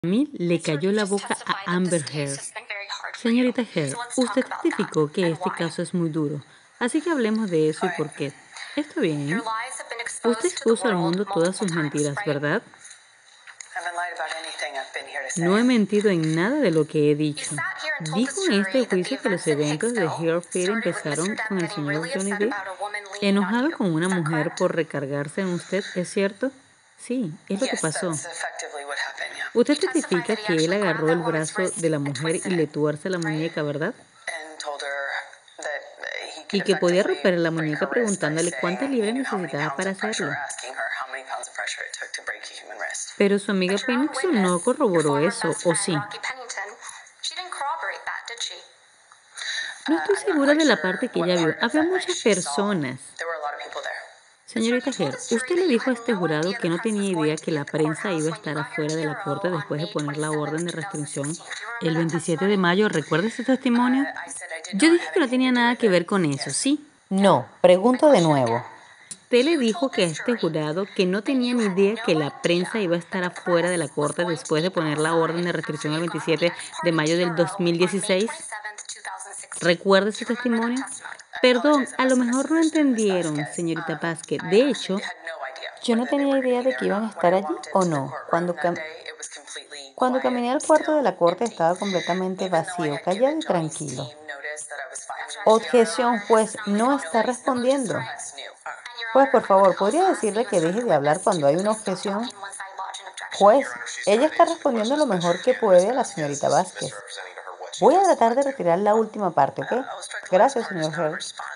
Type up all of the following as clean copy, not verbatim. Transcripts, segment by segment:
A mí le cayó la boca a Amber Heard. Señorita Heard, usted testificó que este caso es muy duro, así que hablemos de eso y por qué. Está bien. Usted expuso al mundo todas sus mentiras, ¿verdad? No he mentido en nada de lo que he dicho. Dijo en este juicio que los eventos de Heard Fear empezaron con el señor Johnny Depp enojado con una mujer por recargarse en usted, ¿es cierto? Sí, es lo que pasó. Usted testifica que él agarró el brazo de la mujer y le tuerce la muñeca, ¿verdad? Y que podía romper la muñeca preguntándole cuántas libras necesitaba para hacerlo. Pero su amiga Pennington no corroboró eso, ¿o sí? No estoy segura de la parte que ella vio. Había muchas personas. Señorita Heard, usted le dijo a este jurado que no tenía idea que la prensa iba a estar afuera de la corte después de poner la orden de restricción el 27 de mayo. ¿Recuerda ese testimonio? Yo dije que no tenía nada que ver con eso, ¿sí? No, pregunto de nuevo. Usted le dijo que a este jurado que no tenía ni idea que la prensa iba a estar afuera de la corte después de poner la orden de restricción el 27 de mayo del 2016. ¿Recuerda ese testimonio? Perdón, a lo mejor no entendieron, señorita Basket. De hecho, Yo no tenía idea de que iban a estar allí o no. Cuando caminé al cuarto de la corte estaba completamente vacío, callado y tranquilo. Objeción, juez, no está respondiendo. Juez, por favor, ¿podría decirle que deje de hablar cuando hay una objeción? Juez, ella está respondiendo lo mejor que puede a la señorita Vázquez. Voy a tratar de retirar la última parte, ¿ok? Gracias, señor Heard.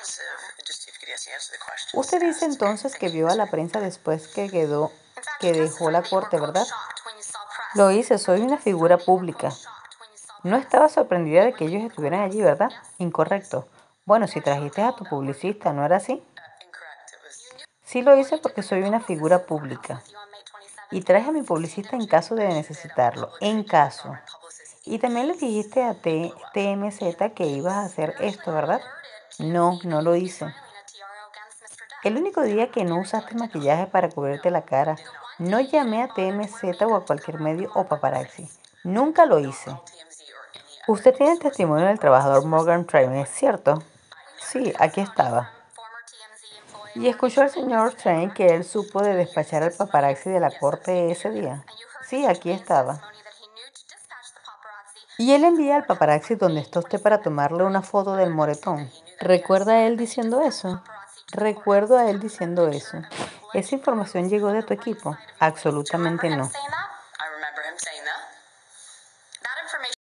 Usted dice entonces que vio a la prensa después que dejó la corte, ¿verdad? Lo hice, soy una figura pública. No estaba sorprendida de que ellos estuvieran allí, ¿verdad? Incorrecto. Bueno, si trajiste a tu publicista, ¿no era así? Sí lo hice porque soy una figura pública. Y traje a mi publicista en caso de necesitarlo, en caso. Y también le dijiste a TMZ que ibas a hacer esto, ¿verdad? No, no lo hice. El único día que no usaste maquillaje para cubrirte la cara, no llamé a TMZ o a cualquier medio o paparazzi. Nunca lo hice. Usted tiene el testimonio del trabajador Morgan Train, ¿es cierto? Sí, aquí estaba. ¿Y escuchó al señor Train que él supo de despachar al paparazzi de la corte ese día? Sí, aquí estaba. Y él envía al paparazzi donde está usted para tomarle una foto del moretón. ¿Recuerda a él diciendo eso? Recuerdo a él diciendo eso. ¿Esa información llegó de tu equipo? Absolutamente no.